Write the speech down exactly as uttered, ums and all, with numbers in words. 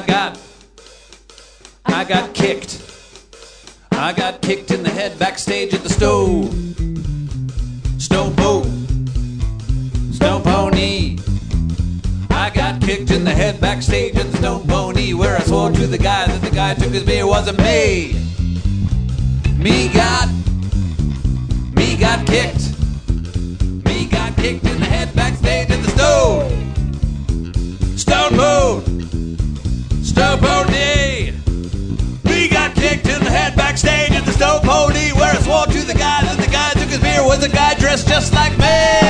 got, I got kicked. I got kicked in the head backstage at the Stove. Stove Boat. Stone Pony. I got kicked in the head backstage at the Stone Pony, where I swore to the guy that the guy took his beer wasn't me. Me got, me got kicked. Me got kicked in the head backstage at the Stove. Stone Boat. Stone Pony. We got kicked in the head backstage at the Stone Pony, where I swore to the guy that the guy took his beer was a guy dressed just like me.